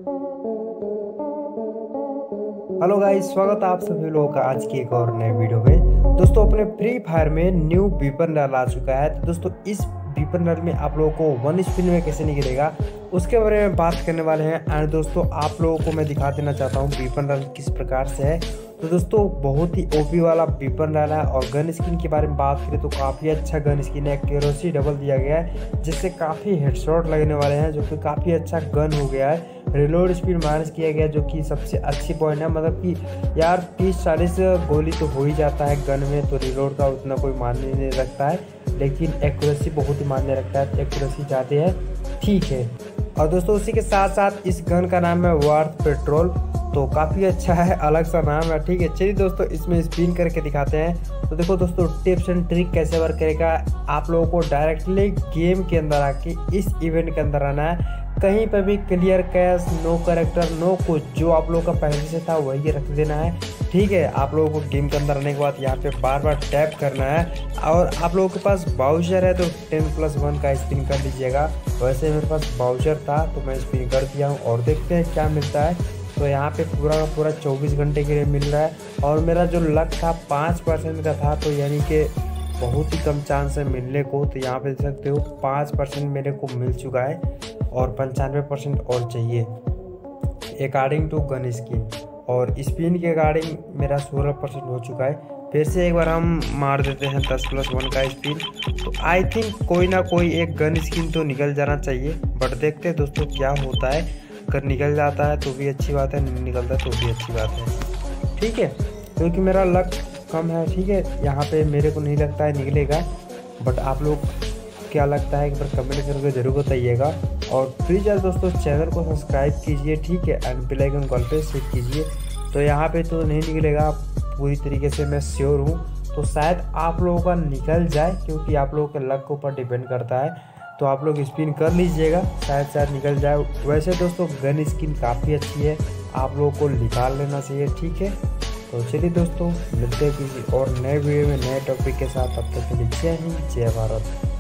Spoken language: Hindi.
हेलो गाइस, स्वागत है आप सभी लोगों का आज की एक और नए वीडियो में। दोस्तों, अपने फ्री फायर में न्यू बीपर नल आ चुका है। तो दोस्तों, इस बीपर नल में आप लोगों को वन स्पिन में कैसे निकलेगा उसके बारे में बात करने वाले हैं। एंड दोस्तों, आप लोगों को मैं दिखा देना चाहता हूँ बीपर नल किस प्रकार से है। तो दोस्तों, बहुत ही ओपी वाला बीपर नल है। और गन स्किन के बारे में बात करें तो काफ़ी अच्छा गन स्किन है। एक्यूरेसी डबल दिया गया है जिससे काफ़ी हेडशॉट लगने वाले हैं, जो कि काफ़ी अच्छा गन हो गया है। रिलोड स्पीड माइनस किया गया जो कि सबसे अच्छी पॉइंट है। मतलब कि यार 30-40 गोली तो हो ही जाता है गन में, तो रिलोड का उतना कोई मायने नहीं रखता है, लेकिन एक्यूरेसी बहुत ही मायने रखता है। एक्यूरेसी ज़्यादा है, ठीक है। और दोस्तों, उसी के साथ साथ इस गन का नाम है वार्थ पेट्रोल, तो काफ़ी अच्छा है, अलग सा नाम है, ठीक है। चलिए दोस्तों, इसमें स्पिन करके दिखाते हैं। तो देखो दोस्तों, टिप्स एंड ट्रिक कैसे वर्क करेगा। आप लोगों को डायरेक्टली गेम के अंदर आके इस इवेंट के अंदर आना है। कहीं पर भी clear cash, no character, no कुछ, जो आप लोगों का पहले से था वही रख देना है, ठीक है। आप लोगों को गेम के अंदर आने के बाद यहाँ पे बार बार टैप करना है। और आप लोगों के पास बाउचर है तो 10+1 का स्पिन कर लीजिएगा। वैसे मेरे पास बाउचर था तो मैं स्पिन कर दिया हूँ, और देखते हैं क्या मिलता है। तो यहाँ पे पूरा का पूरा 24 घंटे के लिए मिल रहा है। और मेरा जो लक था 5% का था, तो यानी कि बहुत ही कम चांस है मिलने को। तो यहाँ पे देख सकते हो 5% मेरे को मिल चुका है, और 95% और चाहिए अकॉर्डिंग टू गन स्किन। और स्पिन के अकॉर्डिंग मेरा 16% हो चुका है। फिर से एक बार हम मार देते हैं 10+1 का स्पिन। तो आई थिंक कोई ना कोई एक गन स्किन तो निकल जाना चाहिए, बट देखते हैं दोस्तों क्या होता है। अगर निकल जाता है तो भी अच्छी बात है, नहीं निकलता तो भी अच्छी बात है, ठीक है। क्योंकि मेरा लक कम है, ठीक है। यहाँ पे मेरे को नहीं लगता है निकलेगा, बट आप लोग क्या लगता है एक बार कमेंट करके जरूर बताइएगा। और प्लीज़ यार दोस्तों, चैनल को सब्सक्राइब कीजिए, ठीक है। एंड बेल आइकन कॉल पे सेट कीजिए। तो यहाँ पे तो नहीं निकलेगा पूरी तरीके से, मैं श्योर हूँ। तो शायद आप लोगों का निकल जाए, क्योंकि आप लोगों के लक के ऊपर डिपेंड करता है। तो आप लोग स्पिन कर लीजिएगा, शायद निकल जाए। वैसे दोस्तों, गन स्किन काफ़ी अच्छी है, आप लोगों को निकाल लेना चाहिए, ठीक है। तो चलिए दोस्तों, मिलते हैं किसी और नए वीडियो में नए टॉपिक के साथ। तब तक के लिए जय हिंद, जय भारत।